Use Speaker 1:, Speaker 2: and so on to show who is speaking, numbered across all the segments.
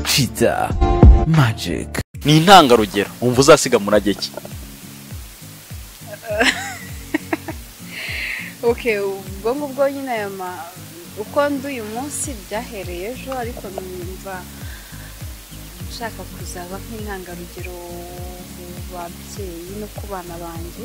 Speaker 1: Cheetah Magic.
Speaker 2: Ni intangarugero umva uzasiga murage ki?
Speaker 3: Okay, ubwo ngubwo nyine uko ndi uyu munsi byahereye ejo, ariko numva nshaka kuzaba nk'intangarugero mu babyeyi no ku bana banjye,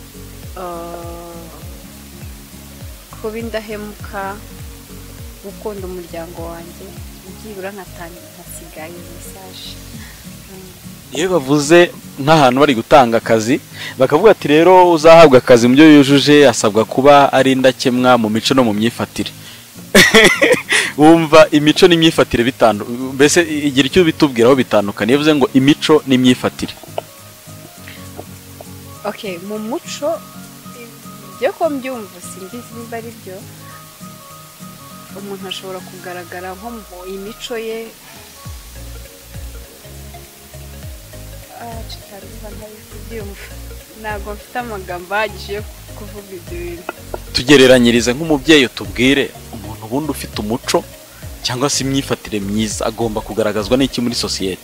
Speaker 3: kuba indahemuka, gukunda umuryango wanjye, byibura nkasigaye message.
Speaker 2: Iyo bavuze nk'ahantu bari gutanga akazi bakavuga ati rero uzahabwa akazi mu byo yujuje asabwa kuba ari indakemwa mu mico no mu myifatire. Wumva imico n'imyifatire mbese igira icyo bitubwiraho bitandukanye bivuze ngo imico n'imyifatire?
Speaker 3: Okay, mu muco byo ko mbyumva simbizi niba ari byo, umuntu ashobora kugaragara nko mu imico ye ntabwo mfite amagambo ahagije yo kuvuga ibyo bintu.
Speaker 2: Tugereranyirize nk'umubyeyi utubwire umuntu ubundi ufite umuco cyangwa se imyifatire myiza agomba kugaragazwa n'iki muri sosiyete?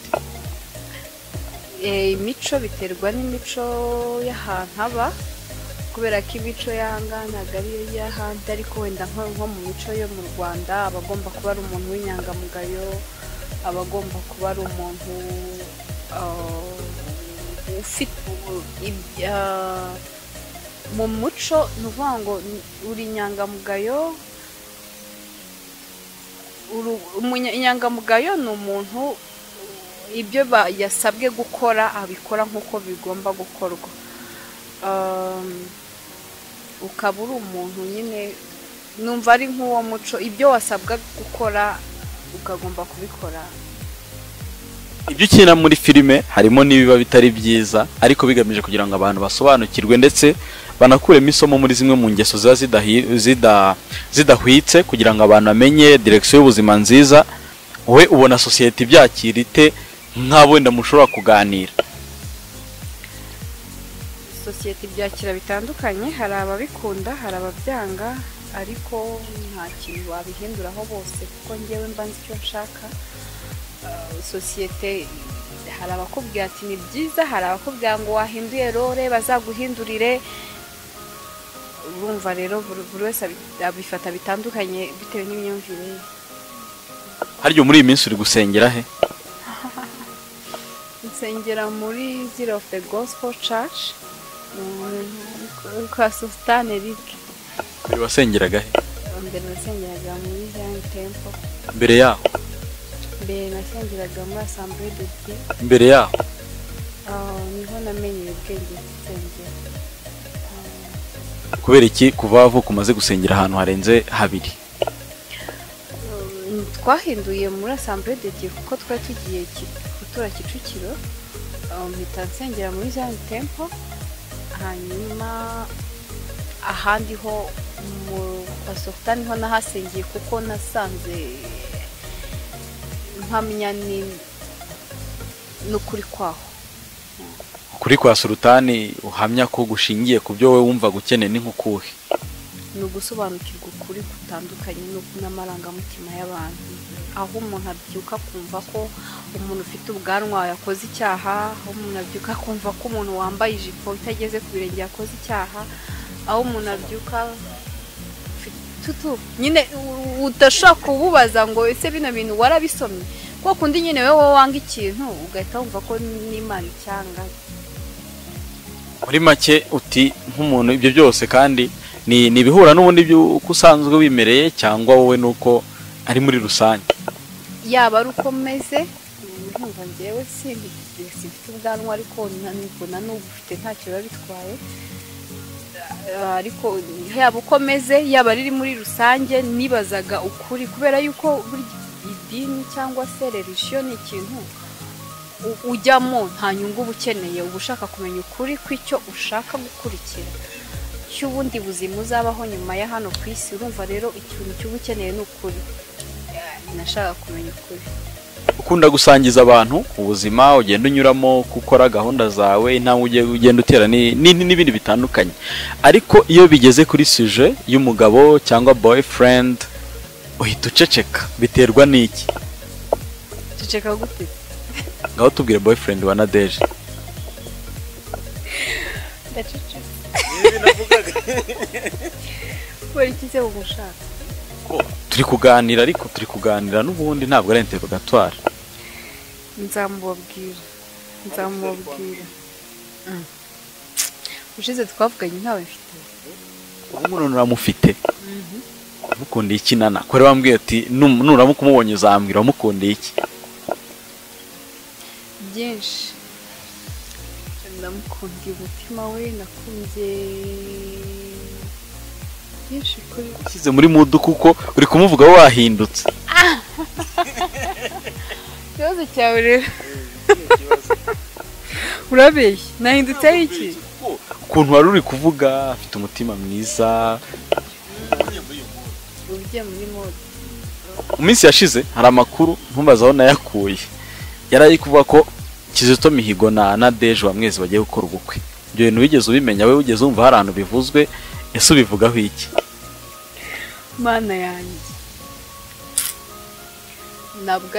Speaker 3: Imico biterwa n'imico y'ahantu aba, kubera ko imico y'ahanga ntabwo ari iy'ahandi, ariko wenda nko mu mico yo mu Rwanda aba agomba kuba ari umuntu w'inyangamugayo, aba agomba kuba ari umuntu ufite mu muco, ni ukuvuga ngo uri inyangamugayo. Inyangamugayo ni umuntu ibyo yasabwe gukora abikora nk'uko bigomba gukorwa, ukaba uri umuntu nyine numva ari nk'uwo muco, ibyo wasabwa gukora ukagomba kubikora.
Speaker 2: Ibyo ukina muri filime harimo n'ibiba bitari byiza, ariko bigamije kugira ngo abantu basobanukirwe ndetse banakuremo isomo muri zimwe mu ngeso ziba zidahwitse, kugira ngo abantu bamenye direction y'ubuzima nziza. Wowe ubona sosiyete ibyakira ite nk'abo wenda mushobora kuganira?
Speaker 3: Sosiyete ibyakira bitandukanye, hari ababikunda, hari ababyanga, ariko nta kintu wabihinduraho bose, kuko njyewe mba nzi icyo nshaka. Sosiyete hari abakubwira ati ni byiza, hari abakubwira ngo wahinduye role bazaguhindurire. Urumva rero buri wese abifata bitandukanye bitewe n'imyumvire ye.
Speaker 2: Haryo muri iyi minsi uri gusengera he?
Speaker 3: Nsengera muri Zero of the Gospel Church kwa Sultan Eric.
Speaker 2: Uri wasengeraga he?
Speaker 3: Mbere nasengeraga muri Zion Temple.
Speaker 2: Mbere yaho?
Speaker 3: Mbere nasengeraga muri Assemblée de Dieu.
Speaker 2: Mbere yaho?
Speaker 3: Niho namenyeye ubwenge gusengera.
Speaker 2: Kubera iki kuva wavuka umaze gusengera ahantu harenze habiri?
Speaker 3: Twahinduye muri Assemblée de Dieu kuko twari tugiye gutura Kicukiro, mpita nsengera muri Zion Temple, hanyuma ahandi ho mu Sultan ho nahasengeye kuko nasanze mpamya n'ukuri kwaho.
Speaker 2: Kuri kwa Sultani uhamya ko gushingiye ku byo wowe wumva gukeneye ni nkukuhe?
Speaker 3: Ni ugusobanukirwa ukuri gutandukanye n'amarangamutima y'abantu, aho umuntu abyuka kumva ko umuntu ufite ubwanwa yakoze icyaha, aho umuntu abyuka kumva ko umuntu wambaye ijipo itageze ku birenge yakoze icyaha, aho umuntu abyuka nyine udashaka kububaza ngo ese bino bintu warabisomye, kuko kundi nyine wowe wanga ikintu ugahita wumva ko n'Imana icyanga.
Speaker 2: Muri make uti nk'umuntu ibyo byose kandi ni ibihura n'ubundi uko usanzwe wimereye, cyangwa wowe nuko ari muri rusange?
Speaker 3: Yaba ari uko meze, nkumva njyewe sifite ubwanwa, ariko nibona n'ubufite ntacyo biba bitwaye, ariko yaba uko meze yaba ari muri rusange nibazaga ukuri, kubera yuko buri idini cyangwa se religion ni ikintu ujyamo nta nyungu uba ukeneye, uba ushaka kumenya ukuri kw'icyo ushaka gukurikira, cy'ubundi buzima uzabaho nyuma ya hano ku isi. Urumva rero ikintu cy'uba ukeneye ni ukuri, nashaka kumenya ukuri.
Speaker 2: Ukunda gusangiza abantu ubuzima ugenda unyuramo, gukora gahunda zawe, intambwe ugenda utera n'ibindi bitandukanye, ariko iyo bigeze kuri sujet y'umugabo cyangwa boyfriend uhita uceceka, biterwa n'iki?
Speaker 3: ceceka gute?
Speaker 2: ngaho tubwire boyfriend wa Nadeje.
Speaker 3: Ndaceceka. Kubera iki se ugushaka?
Speaker 2: Turi kuganira ariko turi kuganira n'ubundi ntabwo ari interrogatoire.
Speaker 3: Nzamubwira. Ushize twavuganye ntawe mfite.
Speaker 2: Umuntu uramufite. Mukundiye iki nana? Kore wambwiye ati nuramuka umubonye uzambwira wamukundiye iki?
Speaker 3: Byinshi. Ndamukundiye umutima we, nakunze byinshi kuri.
Speaker 2: Ushyize muri mudu kuko uri kumuvuga wahindutse.
Speaker 3: Ikibazo cyawe rero. Urabeshya, nahindutse iki?
Speaker 2: Ukuntu wari uri kuvuga afite umutima mwiza.
Speaker 3: Ugiye muri mode.
Speaker 2: Mu minsi yashize hari amakuru ntumbazaho nayakuye. Yari kuvuga ko Kizito Mihigo na Nadeje Wamwezi bagiye gukora ubukwe. Ibyo bintu wigeze ubimenya, we wigeze wumva hari ahantu bivuzwe, ese ubivugaho iki?
Speaker 3: Mana yanjye. Ntabwo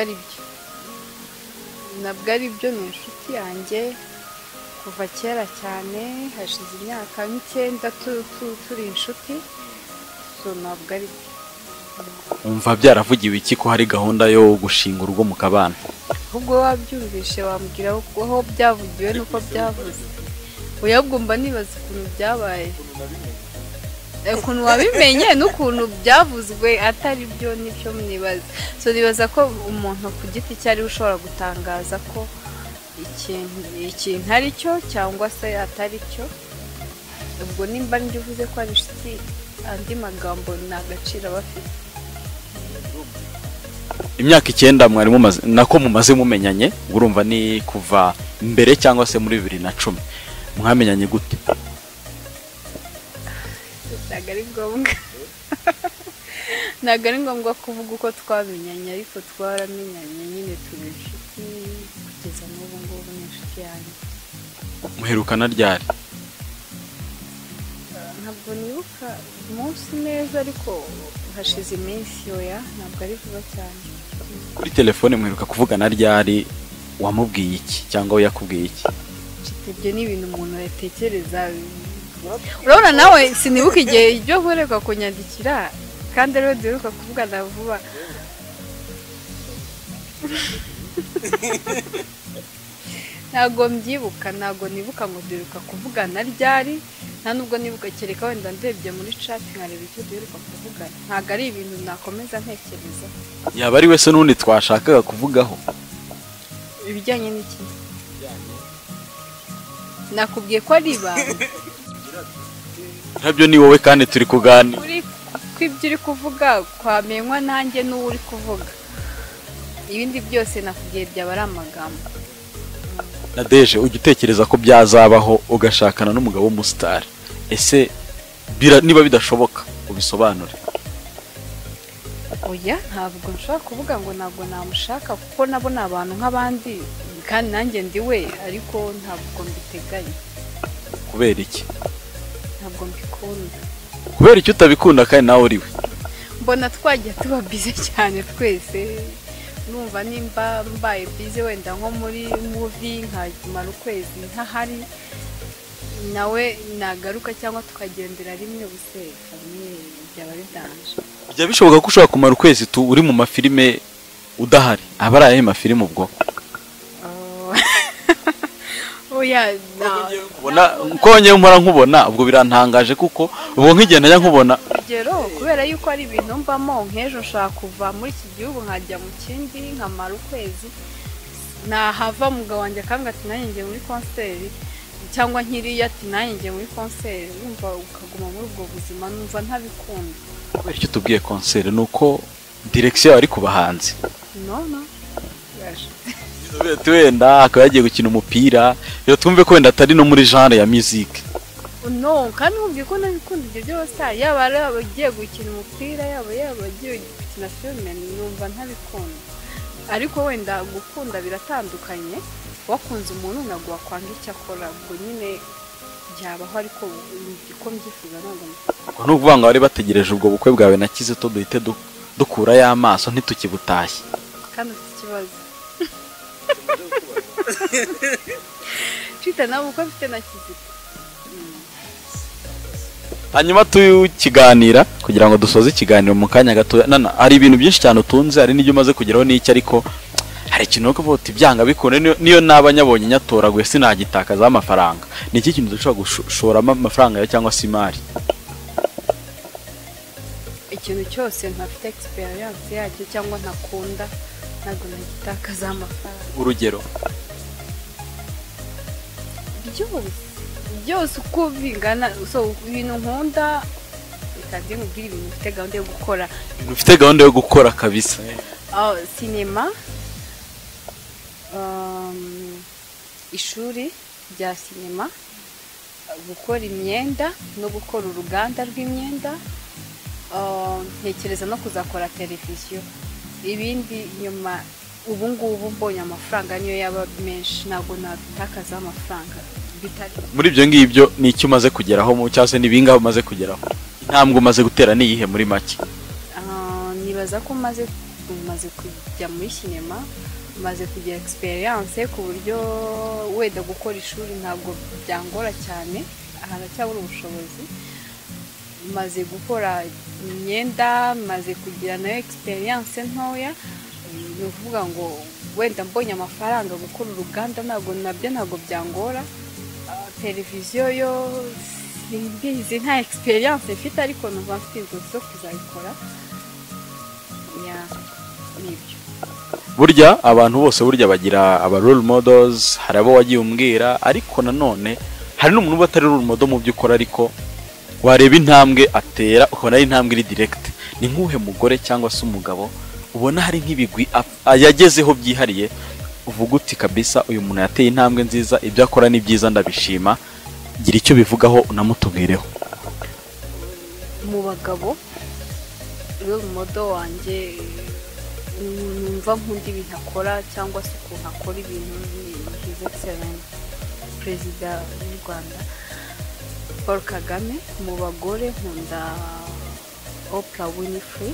Speaker 3: ari byo ni inshuti yanjye kuva kera cyane, hashize imyaka 9 turi inshuti, so ntabwo ari byo.
Speaker 2: Umva byaravugiwe iki ko hari gahunda yo gushinga urugo mu kabana?
Speaker 3: Ubwo wabyumvishe wambwira aho byavugiwe nuko byavuze. Uyabwumva nibaza ukuntu byabaye. Ukuntu wabimenye n'ukuntu byavuzwe atari byo n'ibyo mnibaza. So nibaza ko umuntu ku giti cyari ushobora gutangaza ko ikintu ari cyo cyangwa se atari cyo. Ubwo nimba ndivuze ko ari inshuti, andi magambo nagacira bafite.
Speaker 2: Imyaka 9 mwari mumaze nako mumaze mumenyanye, urumva ni kuva mbere cyangwa se muri 2010. Mwamenyanye gute?
Speaker 3: Ntabwo ari ngombwa kuvuga uko twamenyanye, ariko twaramenyanye nyine turi inshuti kugeza n'ubu ngubu ni inshuti yanjye.
Speaker 2: Muherukana ryari?
Speaker 3: Ntabwo nibuka umunsi neza ariko hashize iminsi oya, ntabwo ari vuba cyane.
Speaker 2: Kuri telefone muheruka kuvugana ryari? Wamubwiye iki cyangwa we yakubwiye iki?
Speaker 3: Ibyo ni ibintu umuntu yatekereza. Urabona nawe sinibuka igihe ibyo nkoreka kunyandikira kandi rero duheruka kuvugana vuba. Ntabwo mbyibuka, ntabwo nibuka ngo duheruka kuvugana ryari, nta nubwo nibuka kereka wenda ndebye muri chat nkareba icyo duheruka kuvugana. Ntabwo ari ibintu nakomeza ntekereza.
Speaker 2: Yaba ari wese n'undi twashakaga kuvugaho.
Speaker 3: Ibijyanye n'iki? Nakubwiye ko ari ibanga.
Speaker 2: Ntabyo ni wowe kandi turi kuganira.
Speaker 3: Kwibyo uri kuvuga kwamenywa nanjye n'uwo uri kuvuga. Ibindi byose nakubwiye byaba ari amagambo.
Speaker 2: Nadeje ujya utekereza ko byazabaho ugashakana n'umugabo w'umustar. Ese niba bidashoboka ubisobanure.
Speaker 3: Oya, ntabwo nshobora kuvuga ngo ntabwo namushaka kuko nabo ni abantu nk'abandi kandi nanjye ndi we, ariko ntabwo mbiteganya.
Speaker 2: Kubera iki?
Speaker 3: Ntabwo mbikunda.
Speaker 2: Kubera iki utabikunda kandi nawe uri we?
Speaker 3: Mbona twagiye tuba busy cyane twese. Numva nimba mbaye busy wenda nko muri movie nkajumara ukwezi ntahari, nawe nagaruka cyangwa tukagendera rimwe buse famille byaba bidanje.
Speaker 2: Bijya bishoboka ko ushobora kumara ukwezi uri mu mafilime udahari? Aba ari ayahe mafilime ubwo?
Speaker 3: Oya,
Speaker 2: kongeye mpora nkubona ubwo birantangaje kuko ubwo nk'igihe najya nkubona
Speaker 3: kubera yuko ari ibintu mbamo. Nk'ejo nshaka kuva muri iki gihugu nkajya mu kindi nkamara ukwezi, nahava umugabo wanjye akanga ati nanjye ngiye muri concert, cyangwa nkiriya ati nanjye ngiye muri concert, wumva ukaguma muri ubwo buzima numva ntabikunda.
Speaker 2: Kubera icyo tubwiye concert nuko direction ari kubahanzi.
Speaker 3: No
Speaker 2: wenda akaba yagiye gukina umupira, rero twumve ko wenda atari no muri genre ya musique.
Speaker 3: No, kandi ubwiye ko nabikunda ibyo byose, yaba ari abagiye gukina umupira, yaba agiye gukina filime, numva ntabikunda. Ariko wenda gukunda biratandukanye, wakunze umuntu ntabwo wakwanga icyo akora, ubwo nyine byabaho, ariko uko mbyifuza ntabwo.
Speaker 2: Ni ukuvuga ngo bari bategereje ubwo bukwe bwawe na Kizito duhite dukura y'amaso ntitukibutashye.
Speaker 3: Kandi ufite ikibazo. Cita nawe uko afite na Kizito.
Speaker 2: hanyuma tukiganira kugira ngo dusoze ikiganiro mu kanya gato. Nana, hari ibintu byinshi cyane utunze, hari n'ibyo umaze kugeraho n'iki, ariko hari ikintu uko uti byanga bikunde niyo naba nyabonye nyatoraguye sinagitakaza amafaranga. Ni iki kintu dushobora gushoramo amafaranga ya cyangwa se imari?
Speaker 3: Ikintu cyose ntafite experience yacyo cyangwa ntakunda ntabwo nagitakaza amafaranga.
Speaker 2: Urugero
Speaker 3: byose uko bingana, so ibintu nkunda bikandi nkubwira ibintu ufite gahunda yo gukora.
Speaker 2: Ufite gahunda yo gukora kabisa?
Speaker 3: Sinema, ishuri rya sinema, gukora imyenda no gukora uruganda rw'imyenda, ntekereza no kuzakora televiziyo. Ibindi nyuma ubu ngubu mbonye amafaranga niyo yaba menshi ntabwo natakaza amafaranga.
Speaker 2: Muri ibyo ngibyo ni icyo umaze kugeraho mu cyangwa se n'ibingaho umaze kugeraho? Intambwe umaze gutera ni iyihe muri make?
Speaker 3: Nibaza ko maze kujya muri sinema, maze kugira experience ku buryo wenda gukora ishuri ntabwo byangora cyane, haracyabura ubushobozi. Maze gukora imyenda, maze kugira nayo experience ntoya, ni ukuvuga ngo wenda mbonye amafaranga gukora uruganda ntabwo byangora. Televiziyo yo simbizi, nta experience mfite, ariko numva mfite inzozi zo kuzayikora. Nibyo.
Speaker 2: Burya abantu bose bagira aba role models, hari abo wagiye umbwira, ariko nanone hari n'umuntu batari role model mu by'ukora, ariko wareba intambwe atera ukabona ari intambwe iri direct. Ni nk'uhe mugore cyangwa se umugabo ubona hari nk'ibigwi yagezeho byihariye uvuga uti kabisa uyu muntu yateye intambwe nziza, ibyo akora ni byiza ndabishima, gira icyo bivugaho unamutubwireho?
Speaker 3: Mu bagabo role model wanjye numva nk'undi ibintu akora cyangwa se ukuntu akora ibintu, ni His Excellence Perezida w'u Rwanda Paul Kagame. Mu bagore nkunda Oprah Winfrey,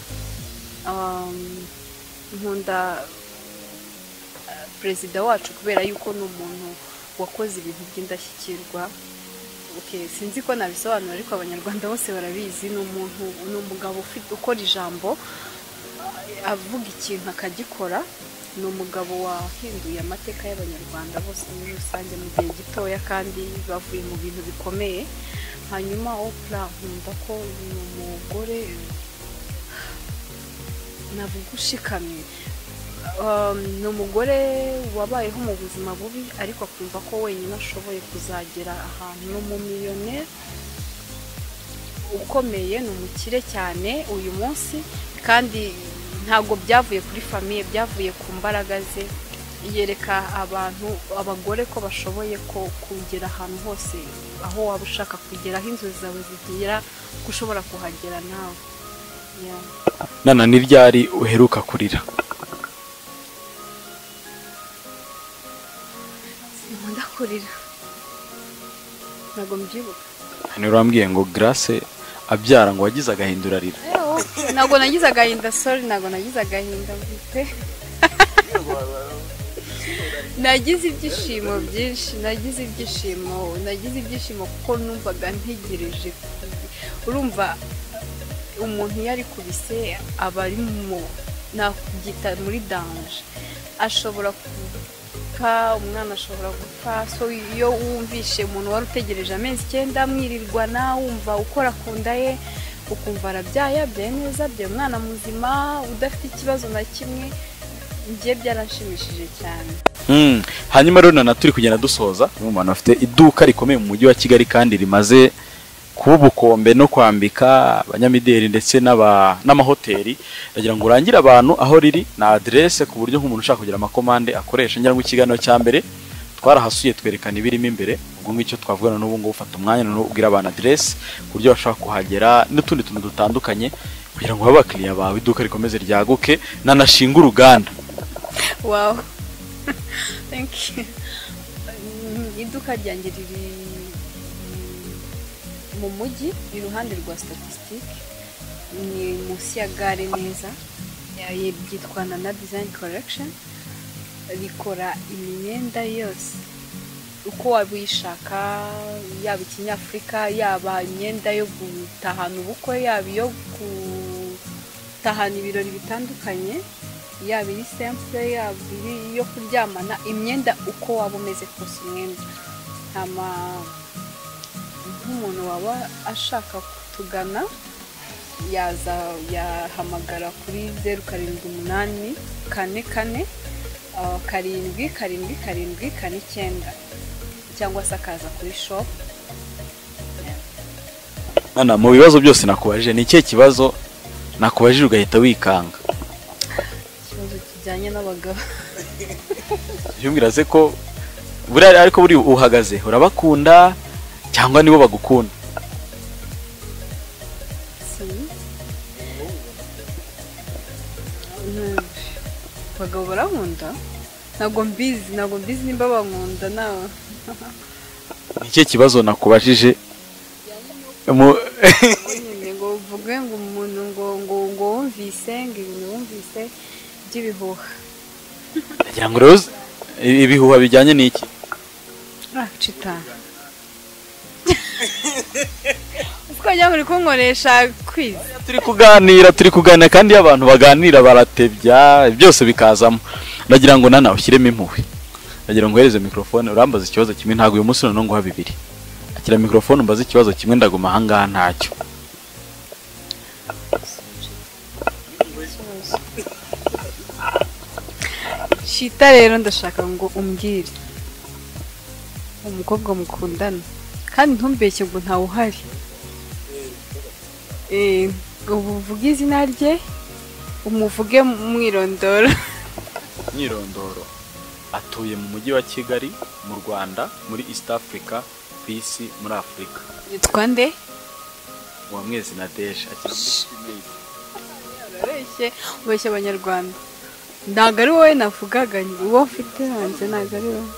Speaker 3: nkunda perezida wacu kubera yuko ni umuntu wakoze ibintu by'indashyikirwa. Sinzi ko nabisobanura, ariko abanyarwanda bose barabizi. Ni umugabo ukora ijambo, avuga ikintu akagikora. Ni umugabo wahinduye amateka y'abanyarwanda bose muri rusange mu gihe gitoya, kandi bavuye mu bintu bikomeye. Hanyuma Oprah nkunda ko ni umugore navuga ushikamye. Ni umugore wabayeho mu buzima bubi, ariko akumva ko wenyine ashoboye kuzagera ahantu. Ni umumiliyoneri ukomeye, ni umukire cyane uyu munsi, kandi ntabwo byavuye kuri famiye, byavuye ku mbaraga ze. Yereka abagore ko bashoboye kugera ahantu hose, aho waba ushaka kugera, aho inzozi zawe zigera, ko ushobora kuhagera nawe.
Speaker 2: Nana, ni ryari uheruka kurira?
Speaker 3: Nkunda kurira, ntabwo mbyibuka.
Speaker 2: Hano urambwiye ngo Grace abyara ngo wagize agahinda urarira?
Speaker 3: Ntabwo nagize agahinda, sorry, ntabwo nagize agahinda mfite. Nagize ibyishimo byinshi, nagize ibyishimo kuko numvaga ntegereje. Urumva umuntu yari kubise aba ari nakubyita muri danger, ashobora gupfa, umwana ashobora gupfa. So iyo wumvishe umuntu wari utegereje amezi 9 mwirirwana, wumva ukora ku nda ye, ukumva arabyaye neza, bya umwana muzima udafite ikibazo na kimwe, ngiye byaranshimishije cyane.
Speaker 2: Hanyuma rero Nana, turi kugenda dusoza, mu bantu bafite iduka rikomeye mu mujyi wa Kigali kandi rimaze kuba ubukombe no kwambika abanyamideli ndetse n'amahoteli, ndagira ngo urangire abantu aho riri na adresse, ku buryo nk'umuntu ushaka kugira amakomande akoresha. Ngira ngo ikiganiro cya mbere twarahasuye twerekana ibirimo imbere, ubwo ngicyo twavugana n'ubu ngo ufata umwanya no ubwira abantu adresse ku buryo bashaka kuhagera, n'utundi tuntu dutandukanye kugira ngo abakiriya bawe iduka rikomeze ryaguke, nanashinga uruganda.
Speaker 3: Wow. Thank you. Iduka ryanjye riri mu mujyi iruhande rwa Statistic, ni munsi ya gare neza, byitwa Nana Design Collection. rikora imyenda yose uko waba uyishaka, yaba ikinyafurika, yaba imyenda yo gutahana ubukwe, yaba iyo gutahana ibirori bitandukanye, yaba iri simple, yaba iyo kuryamana, imyenda uko waba umeze kose umwenda. Nk'umuntu waba ashaka kutugana yahamagara kuri 0784 44 777 cyangwa se akaza kuri shop.
Speaker 2: Ana, mu bibazo byose nakubajije ni ikihe kibazo nakubajije ugahita wikanga?
Speaker 3: Ikibazo kijyanye n'abagabo.
Speaker 2: Yumbwira se ko ariko buri uhagaze urabakunda cyangwa nibo bagukunda?
Speaker 3: Abagabo barankunda? Ntabwo mbizi nimba bankunda nawe.
Speaker 2: Ni ikihe kibazo nakubajije?
Speaker 3: Ngo uvuge ngo umuntu ngo wumvise ibintu wumvise by'ibihuha.
Speaker 2: Ndagira ngo rero ibihuha bijyanye n'iki?
Speaker 3: Cita. Ukajya muri kunkoresha quiz.
Speaker 2: Turi kuganira kandi abantu baganira baratebya byose bikazamo. Ndagira ngo nana ushyiremo impuhwe. Ndagira ngo uhereze microphone urambaza ikibazo kimwe, ntago uyu munsi none ngo ha bibiri. Akira microphone umbaza ikibazo kimwe ndaguma ahangaha ntacyo.
Speaker 3: Shita rero ndashaka ngo umbwire umukobwa mukundana kandi ntumbeshye ngo ntawe uhari. Ubu uvuge izina rye, umuvuge mwirondoro.
Speaker 2: Mwirondoro atuye mu mujyi wa Kigali mu Rwanda, muri East Africa, ku isi, muri Afrika.
Speaker 3: Yitwa nde?
Speaker 2: Uwamwezi Nadege.
Speaker 3: Ubeshye abanyarwanda. Ntabwo ari wowe navugaga, uwo mfite hanze ntabwo ari wowe.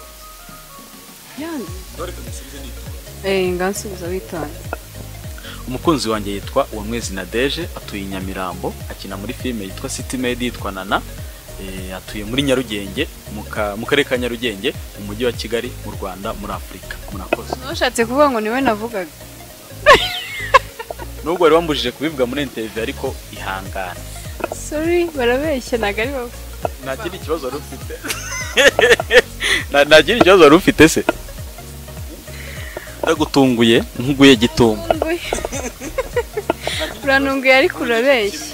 Speaker 3: Ngansubiza witonde.
Speaker 2: Umukunzi wanjye yitwa Uwamwezi Nadege, atuye i Nyamirambo, akina muri filime yitwa City Maid yitwa Nana. Atuye muri Nyarugenge, mu karere ka Nyarugenge, mu mujyi wa Kigali, mu Rwanda, muri Afrika. Murakoze.
Speaker 3: Nushatse kuvuga ngo niwe navugaga.
Speaker 2: Nubwo wari wambujije kubivuga muri interview ariko ihangana.
Speaker 3: Sorry, barabeshya ntabwo ari wowe.
Speaker 2: Nagira ikibazo wari ufite. Nagira ikibazo wari ufite se? Ndagutunguye nkuguye gitungo.
Speaker 3: Uranunguye ariko urabeshya.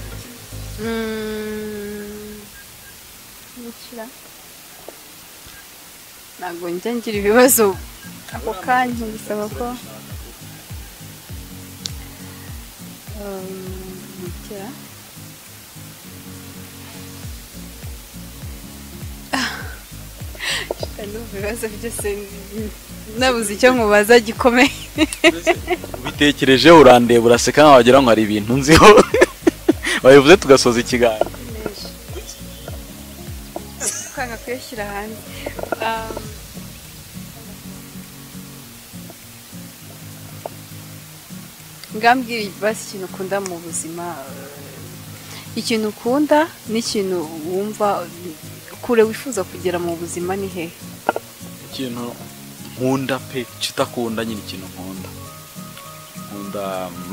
Speaker 3: Ntabwo njya ngira ibibazo ako kanya, bisaba ko mukira. Ibibazo byose nabuze icyo nkubaza gikomeye.
Speaker 2: Ubitekerejeho urandeba uraseka nkaho wagira ngo hari ibintu nziho. Babivuze tugasoza ikiganiro.
Speaker 3: Kwanga kuyashyira hanze. Ngambwira basi ikintu ukunda mu buzima. Ikintu ukunda n'ikintu wumva kure wifuza kugera mu buzima ni he?
Speaker 2: Ikintu nkunda pe, kitakunda nyine ikintu nkunda. Nkunda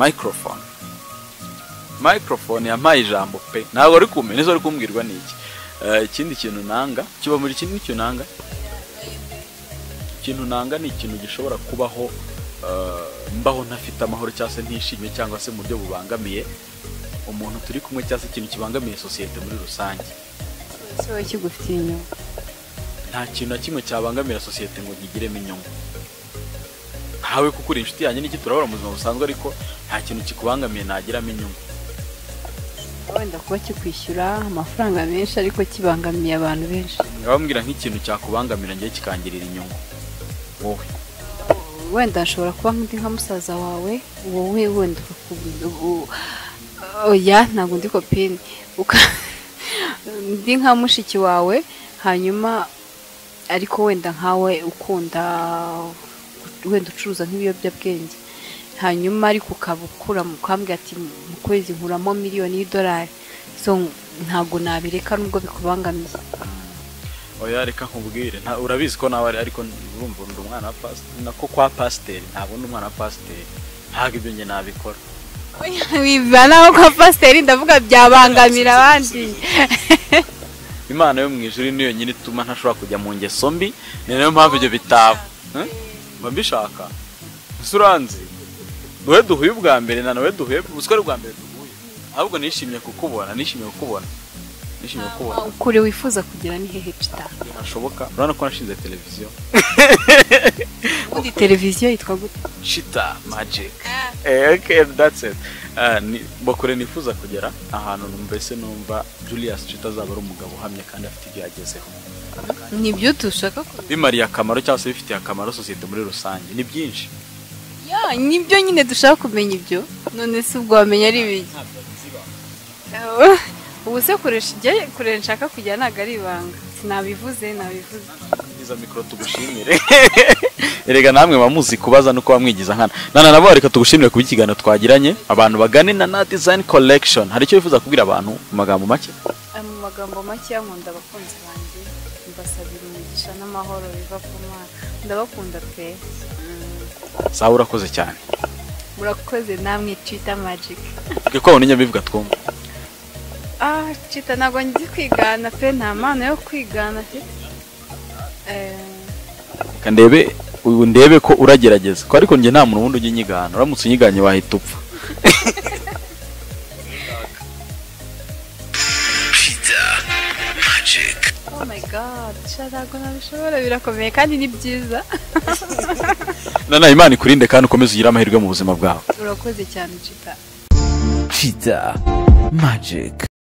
Speaker 2: microphone yampaye ijambo pe. Ntabwo ari kumenya nizo ari kumbwirwa niki. Ikindi kintu nanga, kiba muri kintu nicyo nanga. Ikintu nanga ni ikintu gishobora kubaho mbaho ntafite amahoro cyangwa se ntishimye cyangwa se mu buryo bubangamiye umuntu turi kumwe cyangwa se ikintu kibangamiye societe muri rusange.
Speaker 3: So kigufitiye inyungu.
Speaker 2: Nta kintu na kimwe cyabangamira societe ngo gigiremo inyungu. Hawe kuko uri inshuti yanjye n'iki turabura mu buzima busanzwe ariko nta kintu kikubangamiye nagiramo inyungu.
Speaker 3: Wenda kuba kikwishyura amafaranga menshi ariko kibangamiye abantu benshi.
Speaker 2: Ngabambwira nk'ikintu cyakubangamira ngiye kikangirira inyungu. Wowe
Speaker 3: wenda nshobora kuba nk'undi nka musaza wawe, wowe wenda oya ntabwo ndi kopine, ndi nka mushiki wawe, hanyuma ariko wenda nkawe ukunda wenda ucuruza nk'ibiyobyabwenge, hanyuma ariko ukabukura mukambwe ati mu kwezi nkuramo $1,000,000, so ntabwo nabireka nubwo bikubangamiye.
Speaker 2: oya reka nkubwire urabizi ko nawe ariko urumva ndi umwana wa pasiteri nako kwa pasiteri ntabwo ndi umwana wa pasiteri ntabwo ibyo njye nabikora
Speaker 3: wibana ko pasiteri ndavuga byabangamira abandi.
Speaker 2: Imana yo mu ijuru niyo nyine ituma ntashobora kujya mu ngeso mbi ni nayo mpamvu ibyo bitaba mba mbishaka usuranzi wowe duhuye ubwa mbere na nawe duhuye ubuswa bwa mbere duhuye ahubwo nishimiye kukubona
Speaker 3: ukuri wifuza kugira ni hehe Chita
Speaker 2: hashoboka urabona ko nashinze televiziyo
Speaker 3: undi televiziyo yitwa gute
Speaker 2: Chita Magic okay that's it bakore nifuza kugera ahantu mbese numva Julius Chita azaba ari umugabo uhamye kandi afite ibyo yagezeho
Speaker 3: nibyo tushaka
Speaker 2: bimariye akamaro cyangwa se bifitiye akamaro sosiyete muri rusange ni byinshi
Speaker 3: nibyo nyine dushaka kumenya ibyo none se ubwo wamenya ari ibiki ubu se kure nshaka kujya ntabwo ari ibanga sinabivuze
Speaker 2: iza mikoro tugushimire erega namwe bamuzi kubaza nuko bamwigiza nkana nabo reka tugushimire kuba ikiganiro twagiranye abantu bagane na Design Collection hari icyo bifuza kubwira abantu mu magambo make
Speaker 3: nkunda abakunzi banjye mbasabira umugisha n'amahoro biva ku Mana ndabakunda pe
Speaker 2: sawa urakoze cyane
Speaker 3: murakoze namwe Chita Magic
Speaker 2: ko uninya bivuga twumva
Speaker 3: Chita ntabwo nzi kwigana pe nta mpano yo kwigana pe
Speaker 2: ndebe ko uragerageza ko ariko njye nta muntu wundi ujya unyigana uramutse unyiganye wahita upfa
Speaker 1: Chita Magic.
Speaker 3: Oh my god ntabwo nabishobora birakomeye kandi ni byiza
Speaker 2: Imana ikurinde kandi ukomeze ugire amahirwe mu buzima bwawe
Speaker 3: urakoze cyane Chita
Speaker 1: Chita Magic.